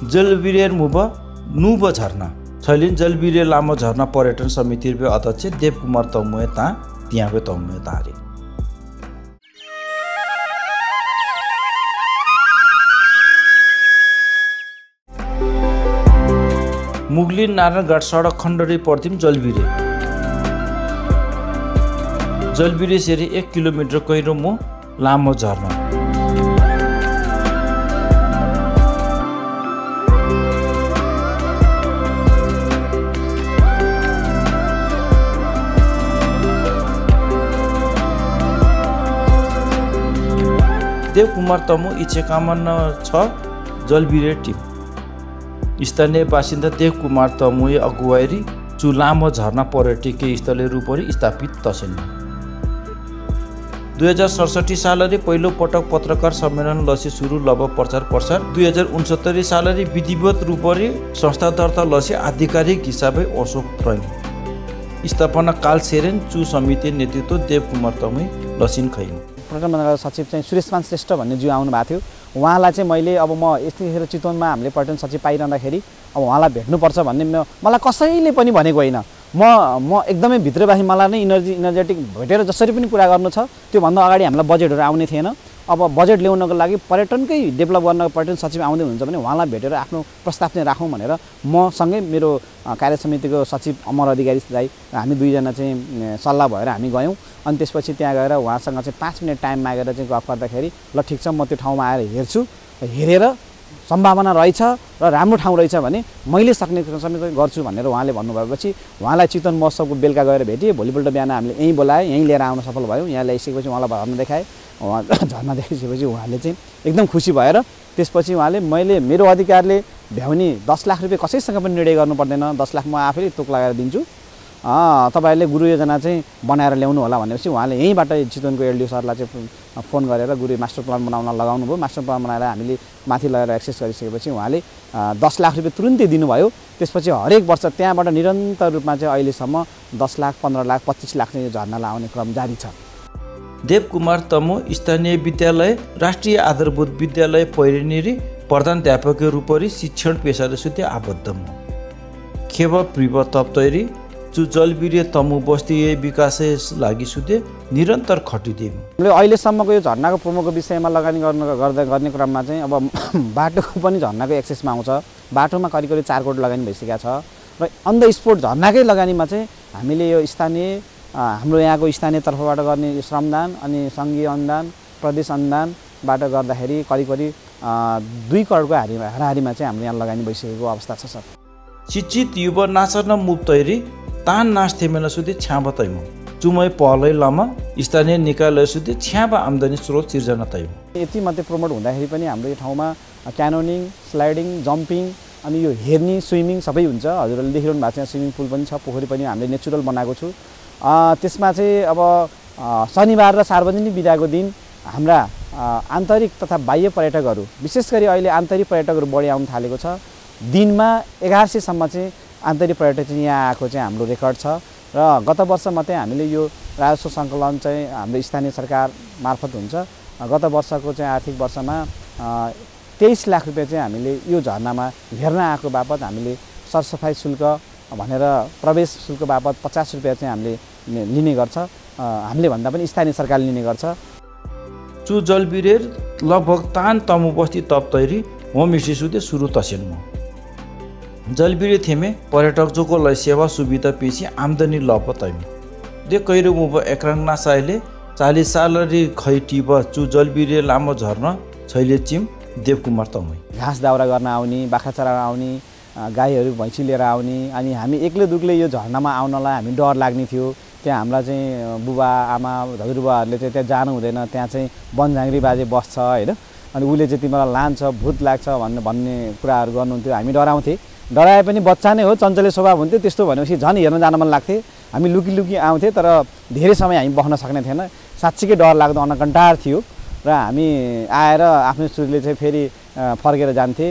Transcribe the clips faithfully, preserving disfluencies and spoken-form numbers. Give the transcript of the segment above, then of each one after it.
जलबिरेर move नुब झरना छैलिन जलबिरे लामो झरना पर्यटन समिति अध्यक्ष देवकुमार तमुए ता त्यहाँबे तमुए तारे मुगली नारायणघाट सडक खण्डरी पर्थिम जलबिरे जलबिरे सेरी एक किलोमिटर कैरो मो लामो झरना देवकुमार तमु इच्छे कामना छ जलबिरे टिम स्थानीय बासिन्दा देवकुमार तमुए अगुवाई चु लामो झरना पर्यटकीय स्थल रूपरी स्थापित तसिन् दुई हजार सडसठी सालले पहिलो पटक पत्रकार सम्मेलन लसे सुरु लब प्रचार प्रसार दुई हजार उनसत्तरी सालले विधिवत रूपरी संस्था दर्ता लसे आधिकारिक हिसाबै अशोक प्रैम स्थापना काल सेरेन चु समिति नेतृत्व देवकुमार तमुए लसिन खैन पर्यटन मन्त्रालय सचिव चाहिँ सुरेशमान श्रेष्ठ भन्ने ज्यू आउनु भएको थियो उहाँलाई चाहिँ मैले अब म यतिखेर चितवनमा हामीले पर्यटन सचिव पाइरहँदाखेरि अब उहाँलाई भेट्नुपर्छ भन्ने मलाई कसैले पनि भनेको होइन म म एकदमै भित्रबासी मलाई नै इनर्जी इनर्जेटिक भेटेर जसरी पनि कुरा गर्नु छ त्योभन्दा अगाडि हामीलाई बजेटहरू आउने थिएन अब बजेट ल्याउनको लागि पर्यटनकै डेभलप गर्न पर्यटन सचिव आउँदै हुनुहुन्छ भने उहाँलाई भेटेर आफ्नो प्रस्ताव चाहिँ राखौँ भनेर म सँगै मेरो कार्य समितिको सचिव अमर अधिकारीलाई हामी दुईजना चाहिँ सल्लाह भएर हामी गयौँ अनि त्यसपछि त्यहाँ गएर उहाँसँग चाहिँ पाँच मिनट टाइम मागेर चाहिँ गफ गर्दाखेरि ल ठिक छ म त्यो ठाउँमा आएर हेर्छु हेरेर सम्भावना रहेछ र राम्रो ठाउँ रहेछ भने मैले सक्ने समेत गर्छु भनेर उहाँले भन्नुभएपछि उहाँलाई चितवन महोत्सवको बेलुका गएर भेटेँ भोलिपल्ट बिहान हामीले यहीँ बोलाएँ यहीँ लिएर आउन सफल भयौँ यहाँ ल्याइसकेपछि उहाँलाई झर्ना देखाएँ उहाँ झर्ना देखाइसकेपछि उहाँले चाहिँ एकदम खुसी भएर त्यसपछि उहाँले मैले मेरो अधिकारले भ्याउने दस लाख रुपियाँ कसैसँग पनि निर्णय गर्नु पर्दैन दस लाख म आफैले तोक लगाएर दिन्छु तपाईँहरूले गुरु योजना चाहिँ बनाएर ल्याउनु होला भनेपछि उहाँले यहीँबाट चितवनको एलडिओ सरलाई चाहिँ फोन गरेर गुरु मास्टर प्लान बनाउन लगाउनु भयो मास्टर प्लान बनाएर हामीले माथि लगेर एक्सेस गरिसकेपछि उहाँले दस लाख रुपियाँ तुरुन्तै दिनुभयो त्यसपछि हरेक वर्ष त्यहाँबाट निरन्तर रूपमा चाहिँ अहिलेसम्म दस लाख पन्ध्र लाख पच्चिस लाख चाहिँ यो झर्नालाई आउने क्रम जारी छ देवकुमार तमु स्थानीय विद्यालय राष्ट्रिय आधारभूत विद्यालय पैरेनेरी प्रधानाध्यापक रूपरी शिक्षण पेशाले सुते आबद्ध म खेब प्रिव तप्तरी चु जलबिरे तमु बस्ती विकास लागि सुते निरन्तर खटिदियौँ हामीले अहिलेसम्मको यो झर्नाको प्रमुखको विषयमा लगानी गर्न गर्दा गर्ने क्रममा चाहिँ अब बाटोको पनि झर्नाको एक्सेसमा आउँछ बाटोमा करिब करिब चार करोड लगानी भइसकेको छ र अन द स्पोट झर्नाकै लगानीमा चाहिँ हामीले यो स्थानीय हाम्रो यहाँको स्थानीय तर्फबाट गर्ने श्रमदान अनि सङ्घीय अनुदान प्रदेश अनुदानबाट गर्दाखेरि करिब करिब दुई करोडको हारी हाराहारीमा चाहिँ हाम्रो यहाँ लगानी भइसकेको अवस्था छ सर शिक्षित युवा नाचर्न मुक्तैरी तान नाच थेमेला सुधि छ्याब तैमु चुमै पहलै लमा स्थानीय निकायले सुधि छ्याब आम्दानी स्रोत सिर्जना तैमु यति मात्रै प्रमोट हुँदाखेरि पनि हाम्रो यो ठाउँमा क्यानोनिङ स्लाइडिङ जम्पिङ अनि यो हेर्नी स्विमिङ सबै हुन्छ हजुरहरूले देखिरहनु भएको छ स्विमिङ पुल पनि छ पोखरी पनि हामीले नेचुरल बनाएको छु त्यसमा चाहिँ अब शनिबार र सार्वजनिक बिदाको दिन हाम्रा आन्तरिक तथा बाह्य पर्यटकहरू विशेष गरी अहिले आन्तरिक पर्यटकहरू बढी आउन थालेको छ दिनमा एघार सयसम्म चाहिँ आन्तरिक पर्यटक चाहिँ यहाँ आएको चाहिँ हाम्रो रेकर्ड छ र गत वर्ष मात्रै हामीले यो राजस्व सङ्कलन चाहिँ हाम्रो स्थानीय सरकार मार्फत हुन्छ गत वर्षको चाहिँ आर्थिक वर्षमा तेइस लाख रुपियाँ चाहिँ हामीले यो झर्नामा हेर्न आएको बापत हामीले सरसफाइ शुल्क भनेर प्रवेश शुल्क बापत पचास रुपियाँ चाहिँ हामीले लिने गर्छ हामीले भन्दा पनि स्थानीय सरकारले लिने गर्छ चु जलबिरेर लगभग तान तमु बस्ती तप्तैरी होमस्टे सुधे सुरु तसेन म जलबिरे थेमे पर्यटक जोको लय सेवा सुविधा पेशी आम्दानी लप तैम दे कैरो मुब एक्रङ नासाइले चालीस सालरी खैटिब चु जलबिरे लामो झर्न छैले चिम देवकुमार तमै घाँस दाउरा गर्न आउने बाख्रा चराउन आउने गाईहरू भैँसी लिएर आउने अनि हामी एक्लै दुक्लै यो झर्नामा आउनलाई हामी डर लाग्ने थियो त्यहाँ हाम्रा चाहिँ बुबा आमा हजुरबुवाहरूले चाहिँ त्यहाँ जानु हुँदैन त्यहाँ चाहिँ बनझाङ्ग्री बाजे बस्छ होइन अनि उसले चाहिँ तिमीलाई लान्छ भूत लाग्छ भन्ने भन्ने कुराहरू गर्नुहुन्थ्यो हामी डराउँथेँ डराए पनि बच्चा नै हो चञ्चले स्वभाव हुन्थ्यो त्यस्तो भनेपछि झन् हेर्न जान मन लाग्थ्यो हामी लुकी लुकी आउँथेँ तर धेरै समय हामी बस्न सक्ने थिएन साँच्चीकै डर लाग्दो अनकन्टार थियो र हामी आएर आफ्नो सुरले चाहिँ फेरि फर्केर जान्थे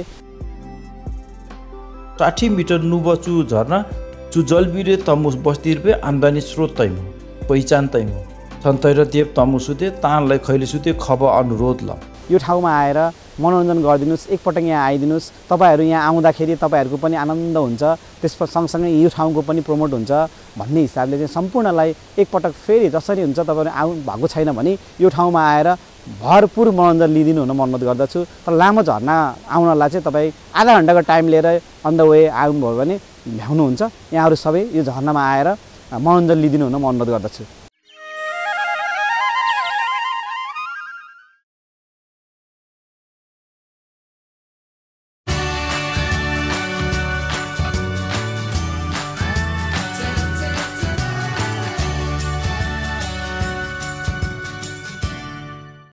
साठी मिटर नुबचु झर्ना चु जलबिरे तमु बस्ती रुपे आम्दानी स्रोत तैमु पहिचान तैमु सन्तै र देव तमु सुते तानलाई खैले सुते खब अनुरोध ल यो ठाउँमा आएर मनोरञ्जन गरिदिनुहोस्, एकपटक यहाँ आइदिनुहोस्। तपाईँहरू यहाँ आउँदाखेरि तपाईँहरूको पनि आनन्द हुन्छ, त्यस सँगसँगै यो ठाउँको पनि प्रमोट हुन्छ भन्ने हिसाबले चाहिँ सम्पूर्णलाई एकपटक फेरि जसरी हुन्छ तपाईँहरू आउनु भएको छैन भने यो ठाउँमा आएर भरपुर मनोरञ्जन लिइदिनु हुन म अनुरोध गर्दछु। तर लामो झरना आउनलाई चाहिँ तपाईँ आधा घन्टाको टाइम लिएर अन द वे आउनुभयो भने भ्याउनुहुन्छ। यहाँहरू सबै यो झरनामा आएर मनोरञ्जन लिइदिनु हुन म अनुरोध गर्दछु।